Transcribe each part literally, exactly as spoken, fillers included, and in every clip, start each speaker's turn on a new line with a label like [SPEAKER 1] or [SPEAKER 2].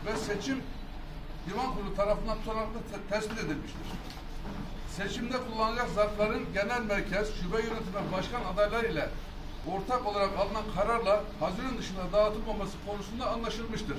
[SPEAKER 1] ve seçim divan kurulu tarafından tutanaklı te tespit edilmiştir. Seçimde kullanılacak zarfların genel merkez, şube yönetimi ve başkan adayları ile ortak olarak alınan kararla Haziran dışında dağıtılmaması konusunda anlaşılmıştır.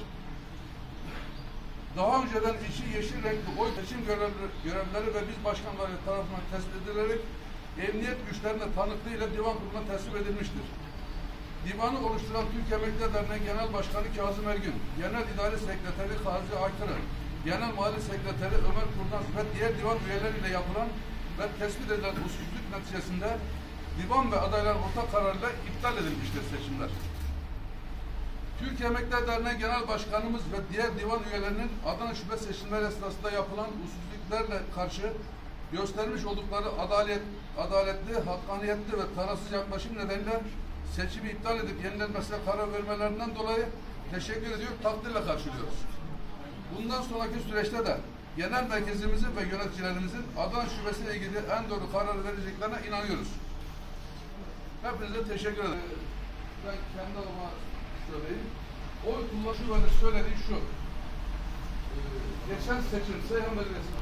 [SPEAKER 1] Daha önceden içi yeşil renkli oy seçim görevlileri, görevlileri ve biz başkanları tarafından tespit edilerek emniyet güçlerine tanıklığıyla divan kuruluna teslim edilmiştir. Divanı oluşturan Türkiye Emekliler Derneği Genel Başkanı Kazım Ergün, Genel İdari Sekreteri Kazi Aykırı, Genel Mali Sekreteri Ömer Kurnaz ve diğer divan üyeleriyle yapılan ve tespit edilen usulsüzlük neticesinde divan ve adaylar ortak kararıyla iptal edilmiştir seçimler. Türkiye Emekliler Derneği Genel Başkanımız ve diğer divan üyelerinin Adana Şube seçimleri esnasında yapılan usulsüzlüklerle karşı göstermiş oldukları adalet, adaletli, hakkaniyetli ve tarafsız yaklaşım nedeniyle seçimi iptal edip yenilenmesine karar vermelerinden dolayı teşekkür ediyor, takdirle karşılıyoruz. Bundan sonraki süreçte de genel merkezimizin ve yöneticilerimizin Adana Şubesi'yle ilgili en doğru karar vereceklerine inanıyoruz. Hepinize teşekkür ederim. Ben kendi adıma söyleyeyim. Oy kullanışı ve söylediği şu. Ee, geçen seçim Seyhan Belediyesi.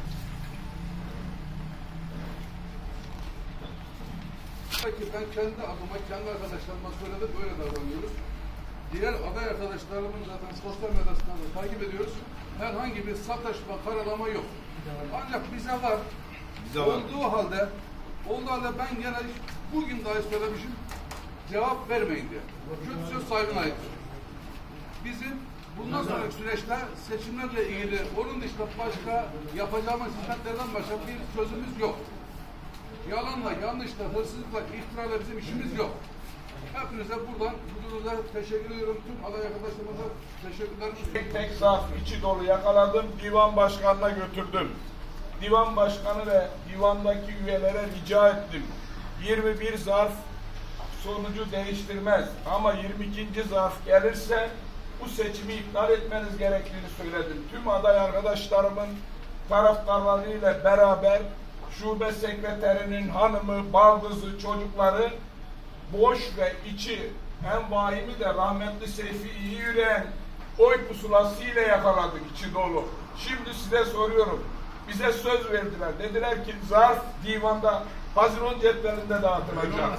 [SPEAKER 1] Peki ben kendi adıma, kendi arkadaşlarıma söyledim, böyle davranıyoruz. Diğer aday arkadaşlarımın zaten sosyal medyasından da takip ediyoruz. Herhangi bir sataşma, karalama yok. Ancak bize var. Bize olduğu var. halde, olduğu halde ben gene bugün dahi söylemişim, cevap vermeyin diye. Kötü söz sahibine aittir. Bizim bundan sonraki süreçte seçimlerle ilgili onun dışında başka yapacağımız hizmetlerden başka bir sözümüz yok. Yalanla, yanlışla, hırsızlıkla, iftirayla bizim işimiz yok. Hepinize buradan huzurunuza teşekkür ediyorum. Tüm aday arkadaşlarımıza teşekkürler.
[SPEAKER 2] Tek tek zarf içi dolu yakaladım. Divan başkanına götürdüm. Divan başkanı ve divandaki üyelere rica ettim. yirmi bir zarf sonucu değiştirmez. Ama yirmi ikinci zarf gelirse bu seçimi iptal etmeniz gerektiğini söyledim. Tüm aday arkadaşlarımın taraftarlarıyla beraber şube sekreterinin hanımı, baldızı, çocukları boş ve içi en vahimi de rahmetli Seyfi iyi yüreğin oy pusulasıyla yakaladık, içi dolu. Şimdi size soruyorum. Bize söz verdiler. Dediler ki zarf divanda Haziran cetvelinde dağıtılacak.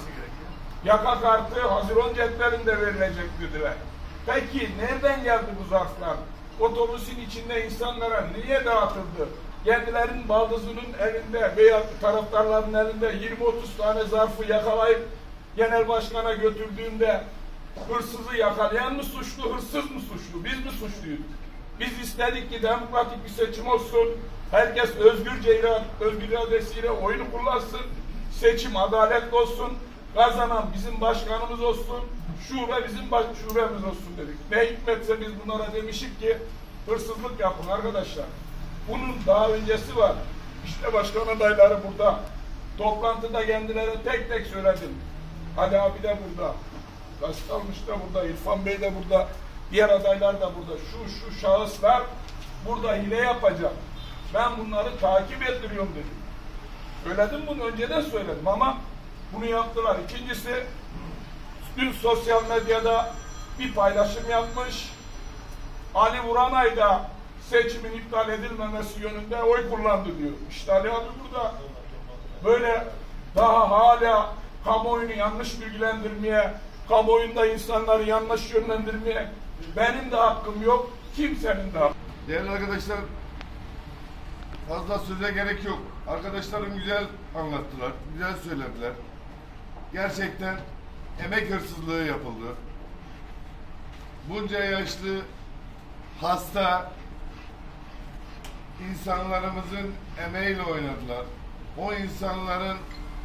[SPEAKER 2] Yaka kartı Haziran cetvelinde verilecek dediler. Peki nereden geldi bu zarflar? Otobüsün içinde insanlara niye dağıtıldı? Kendilerinin baldızının elinde veya taraftarların elinde yirmi otuz tane zarfı yakalayıp genel başkana götürdüğünde hırsızı yakalayan mı suçlu, hırsız mı suçlu? Biz mi suçluyuz? Biz istedik ki demokratik bir seçim olsun. Herkes özgürce irade, özgür iradesiyle oyunu kullansın. Seçim adaletli olsun. Kazanan bizim başkanımız olsun. Şube bizim baş, şubemiz olsun dedik. Ne hikmetse biz bunlara demişik ki hırsızlık yapın arkadaşlar. Bunun daha öncesi var. İşte başkan adayları burada. Toplantıda kendilerine tek tek söyledim. Ali abi de burada. Gastalmış da burada. İrfan Bey de burada. Diğer adaylar da burada. Şu şu şahıslar burada hile yapacak. Ben bunları takip ettiriyorum dedim. Söyledim bunu, önceden söyledim ama bunu yaptılar. İkincisi, dün sosyal medyada bir paylaşım yapmış. Ali Vuranay da seçimin iptal edilmemesi yönünde oy kullandı diyor. İşte Ali abi burada. Böyle daha hala kamuoyunu yanlış bilgilendirmeye, kamuoyunda insanları yanlış yönlendirmeye benim de hakkım yok, kimsenin de hakkı.
[SPEAKER 3] Değerli arkadaşlar, fazla söze gerek yok. Arkadaşlarım güzel anlattılar, güzel söylediler. Gerçekten emek hırsızlığı yapıldı. Bunca yaşlı, hasta insanlarımızın emeğiyle oynadılar. O insanların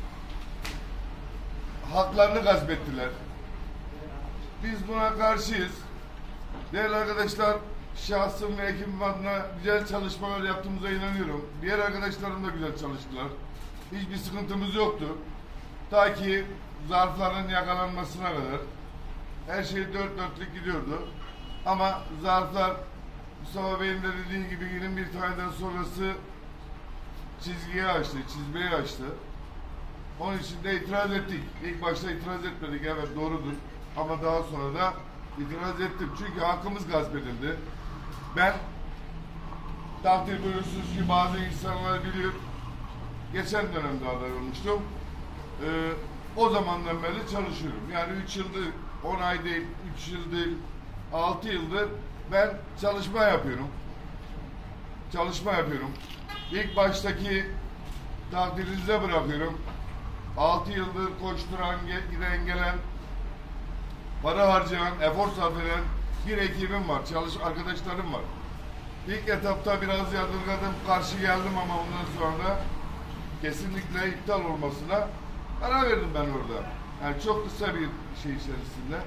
[SPEAKER 3] haklarını gasp ettiler. Biz buna karşıyız. Değerli arkadaşlar, şahsım ve ekibim adına güzel çalışmalar yaptığımıza inanıyorum. Diğer arkadaşlarım da güzel çalıştılar. Hiçbir sıkıntımız yoktu. Ta ki zarfların yakalanmasına kadar her şey dört dörtlük gidiyordu. Ama zarflar, Mustafa Bey'in de dediği gibi yirmi bir taneden sonrası çizgiyi açtı, çizmeyi açtı. Onun için de itiraz ettik. İlk başta itiraz etmedik, evet doğrudur. Ama daha sonra da itiraz ettim. Çünkü hakkımız gasp edildi. Ben takdir buyursunuz ki bazı insanlar biliyor. Geçen dönemde aday olmuştum. Ee, o zamandan beri çalışıyorum. Yani üç yıldır, on ay değil, üç yıl değil, altı yıldır ben çalışma yapıyorum. Çalışma yapıyorum. İlk baştaki takdirinize bırakıyorum. Altı yıldır koşturan, giden gelen, para harcayan, efor sarf eden bir ekibim var, çalış arkadaşlarım var. İlk etapta biraz yadırgadım, karşı geldim ama ondan sonra da kesinlikle iptal olmasına karar verdim ben orada. Yani çok kısa bir şey içerisinde.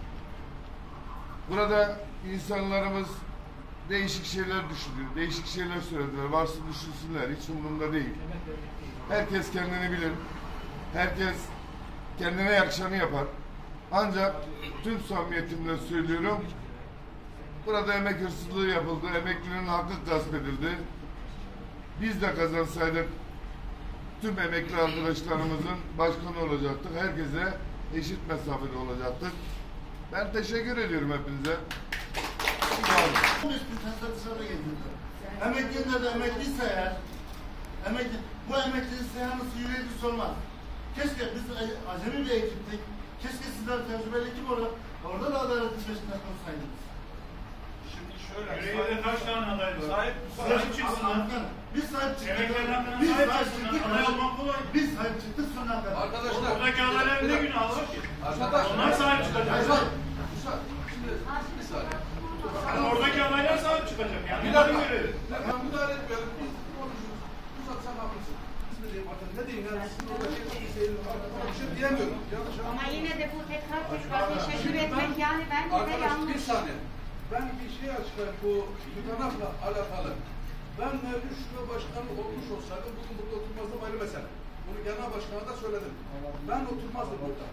[SPEAKER 3] Burada insanlarımız değişik şeyler düşünüyor, değişik şeyler söylediler. Varsın düşünsünler, hiç umurumda değil. Herkes kendini bilir. Herkes kendine yakışanı yapar. Ancak tüm samimiyetimle söylüyorum, burada emek hırsızlığı yapıldı, emeklinin hakkı gasp edildi. Biz de kazansaydık tüm emekli arkadaşlarımızın başkanı olacaktık. Herkese eşit mesafede olacaktık. Ben teşekkür ediyorum hepinize.
[SPEAKER 4] on beş bin tane dışarıda getirdi. Emekliler de emekliyse eğer, emekli, bu emeklinin seyanlısı yüreği sormaz. Keşke biz acemi bir ekiptik. Keşke sizler tecrübeli ekip olarak orada da adaletin peşinde konsaydınız.
[SPEAKER 2] Şimdi şöyle.
[SPEAKER 5] Yüreğinde kaç tane aday var? Sahip, sahip çıksınlar.
[SPEAKER 4] Biz sahip çıktık.
[SPEAKER 5] Emeklilerden
[SPEAKER 4] Biz
[SPEAKER 5] sahip
[SPEAKER 4] sahip
[SPEAKER 5] çıksınlar.
[SPEAKER 4] çıktık.
[SPEAKER 5] Aday olmak kolay.
[SPEAKER 4] Biz sahip çıktık sonuna kadar.
[SPEAKER 1] Arkadaşlar.
[SPEAKER 5] Oradaki adayların ne günahı var ki?
[SPEAKER 1] Arkadaşlar.
[SPEAKER 5] Onlar sahip çıkacak.
[SPEAKER 1] Müsaade. Müsaade. Şimdi bir saniye.
[SPEAKER 5] Yani oradaki adaylar sahip çıkacak. Yani
[SPEAKER 1] Bir
[SPEAKER 5] bunların
[SPEAKER 1] dakika.
[SPEAKER 5] görevi.
[SPEAKER 1] Ben müdahale etmiyorum. Biz konuşuruz. Müsaade sen haklısın. Ne diyeyim bakın ne diyeyim yani sizin orada şey bir şey diyemiyorum. Yanlış
[SPEAKER 6] Ama
[SPEAKER 1] anlamayın.
[SPEAKER 6] yine de bu tekrar tekrar teşekkür etmek yani bence de
[SPEAKER 1] Arkadaş bir
[SPEAKER 6] yanlış.
[SPEAKER 1] saniye. Ben bir şey açıklayayım bu tutanakla alakalı. Ben mevcut şube başkanı olmuş olsaydım bugün burada oturmazdım ayrı mesele. Bunu genel başkana da söyledim. Ben oturmazdım burada.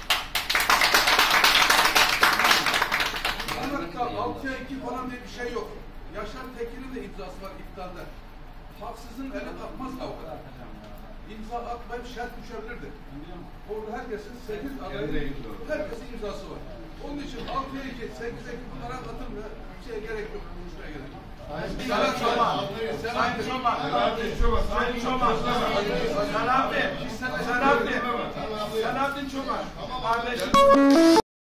[SPEAKER 1] Tutanakta altıya iki falan diye bir şey yok. Yaşar Tekin'in de imzası var iptalde. Haksızın eli kalkmaz kavga. İmza atmayıp şart düşebilirdi. Orada herkesin sekiz adayı, herkesin imzası var. Onun için altıya iki, sekize iki bunlara katılmıyor. Bir şeye gerek yok, konuşmaya gerek yok. Sayın Çoban. Sayın Çoban.
[SPEAKER 2] Selahattin Çoban.
[SPEAKER 5] Sayın Çoban. Selahattin. Selahattin. Selahattin Çoban. Kardeşim.